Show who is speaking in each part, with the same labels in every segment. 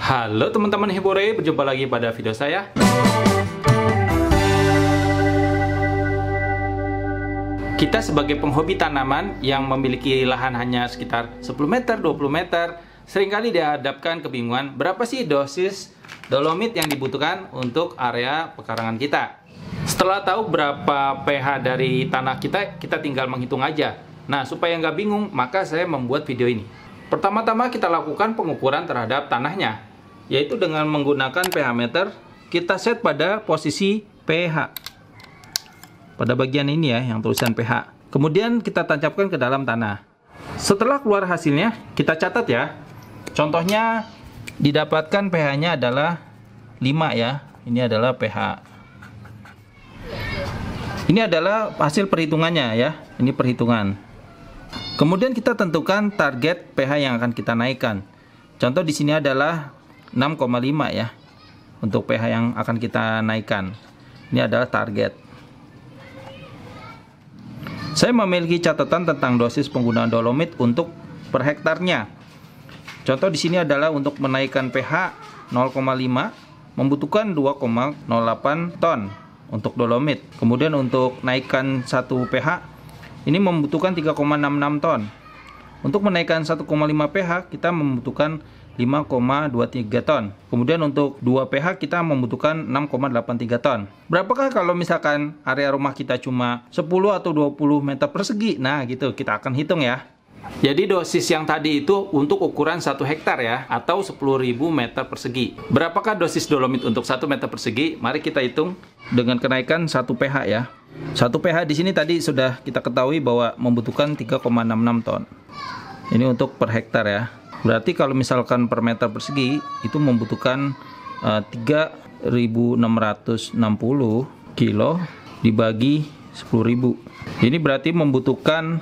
Speaker 1: Halo teman-teman Hibore, berjumpa lagi pada video saya. Kita sebagai penghobi tanaman yang memiliki lahan hanya sekitar 10 meter, 20 meter, seringkali dihadapkan kebingungan berapa sih dosis dolomit yang dibutuhkan untuk area pekarangan kita. Setelah tahu berapa pH dari tanah kita, kita tinggal menghitung aja. Nah, supaya nggak bingung, maka saya membuat video ini. Pertama-tama kita lakukan pengukuran terhadap tanahnya, yaitu dengan menggunakan pH meter. Kita set pada posisi pH pada bagian ini ya, yang tulisan pH. Kemudian kita tancapkan ke dalam tanah. Setelah keluar hasilnya, kita catat ya. Contohnya didapatkan pH-nya adalah 5 ya. Ini adalah pH. Ini adalah hasil perhitungannya ya. Ini perhitungan. Kemudian kita tentukan target pH yang akan kita naikkan. Contoh di sini adalah 6,5 ya. Untuk pH yang akan kita naikkan. Ini adalah target. Saya memiliki catatan tentang dosis penggunaan dolomit untuk per hektarnya. Contoh di sini adalah untuk menaikkan pH 0,5 membutuhkan 2,08 ton untuk dolomit. Kemudian untuk naikkan 1 pH ini membutuhkan 3,66 ton. Untuk menaikkan 1,5 pH kita membutuhkan 5,23 ton. Kemudian untuk 2 pH kita membutuhkan 6,83 ton. Berapakah kalau misalkan area rumah kita cuma 10 atau 20 meter persegi? Nah gitu, kita akan hitung ya. Jadi dosis yang tadi itu untuk ukuran 1 hektar ya, atau 10.000 meter persegi. Berapakah dosis dolomit untuk 1 meter persegi? Mari kita hitung dengan kenaikan 1 pH ya. 1 pH di sini tadi sudah kita ketahui bahwa membutuhkan 3,66 ton. Ini untuk per hektar ya. Berarti kalau misalkan per meter persegi itu membutuhkan 3.660 kilo dibagi 10.000. Ini berarti membutuhkan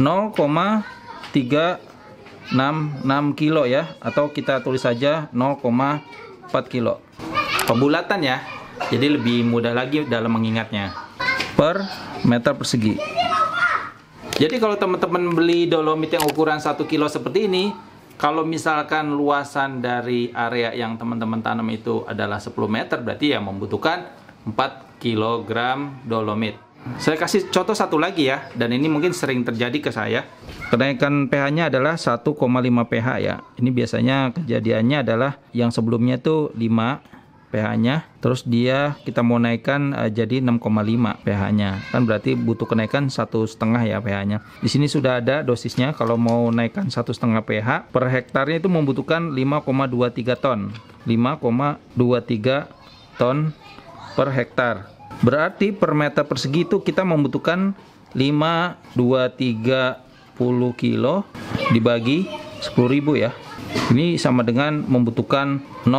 Speaker 1: 0,366 kilo ya, atau kita tulis saja 0,4 kilo. Pembulatan ya, jadi lebih mudah lagi dalam mengingatnya. Per meter persegi. Jadi kalau teman-teman beli dolomit yang ukuran 1 kilo seperti ini, kalau misalkan luasan dari area yang teman-teman tanam itu adalah 10 meter, berarti ya membutuhkan 4 kg dolomit. Saya kasih contoh satu lagi ya, dan ini mungkin sering terjadi ke saya. Kenaikan pH-nya adalah 1,5 pH ya. Ini biasanya kejadiannya adalah yang sebelumnya tuh 5 pH-nya, terus kita mau naikkan jadi 6,5 pH-nya. Kan berarti butuh kenaikan 1,5 ya pH-nya. Di sini sudah ada dosisnya. Kalau mau naikkan 1,5 pH per hektarnya itu membutuhkan 5,23 ton. 5,23 ton per hektar. Berarti per meter persegi itu kita membutuhkan 5,230 kilo dibagi 10.000 ya. Ini sama dengan membutuhkan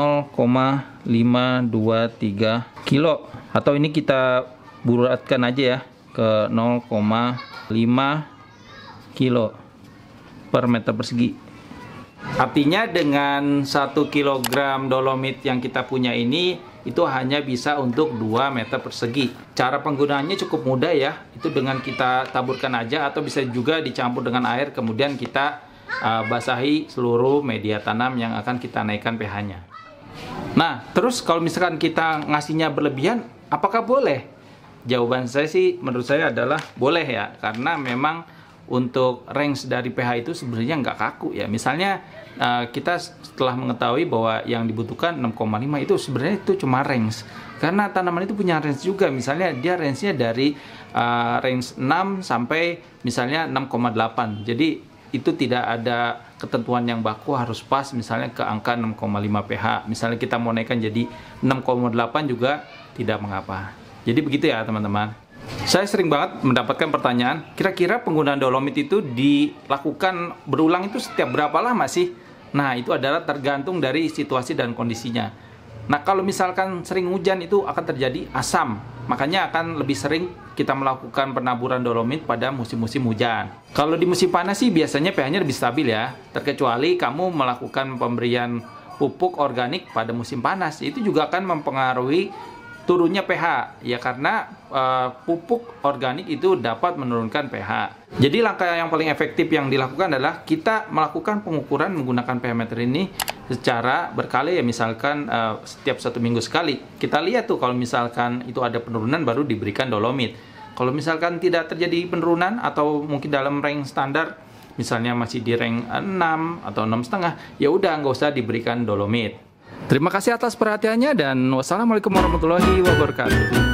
Speaker 1: 0,523 kilo, atau ini kita bulatkan aja ya ke 0,5 kilo per meter persegi. Artinya dengan 1 kg dolomit yang kita punya ini itu hanya bisa untuk 2 meter persegi. Cara penggunaannya cukup mudah ya. Itu dengan kita taburkan aja, atau bisa juga dicampur dengan air kemudian kita basahi seluruh media tanam yang akan kita naikkan pH-nya. Nah, terus kalau misalkan kita ngasihnya berlebihan, apakah boleh? Jawaban saya sih, menurut saya adalah boleh ya, karena memang untuk range dari pH itu sebenarnya nggak kaku ya. Misalnya kita setelah mengetahui bahwa yang dibutuhkan 6,5 itu sebenarnya itu cuma range, karena tanaman itu punya range juga. Misalnya dia range-nya dari range 6 sampai misalnya 6,8. Jadi itu tidak ada ketentuan yang baku harus pas misalnya ke angka 6,5 pH. Misalnya kita mau naikkan jadi 6,8 juga tidak mengapa. Jadi begitu ya teman-teman. Saya sering banget mendapatkan pertanyaan, kira-kira penggunaan dolomit itu dilakukan berulang itu setiap berapa lama sih? Nah, itu adalah tergantung dari situasi dan kondisinya. Nah, kalau misalkan sering hujan itu akan terjadi asam. Makanya akan lebih sering kita melakukan penaburan dolomit pada musim-musim hujan. Kalau di musim panas sih biasanya pH-nya lebih stabil ya. Terkecuali kamu melakukan pemberian pupuk organik pada musim panas. Itu juga akan mempengaruhi turunnya pH. Ya karena pupuk organik itu dapat menurunkan pH. Jadi langkah yang paling efektif yang dilakukan adalah kita melakukan pengukuran menggunakan pH meter ini secara berkali ya, misalkan setiap 1 minggu sekali. Kita lihat tuh kalau misalkan itu ada penurunan baru diberikan dolomit. Kalau misalkan tidak terjadi penurunan atau mungkin dalam rank standar, misalnya masih di rank 6 atau 6,5, ya udah nggak usah diberikan dolomit. Terima kasih atas perhatiannya dan wassalamualaikum warahmatullahi wabarakatuh.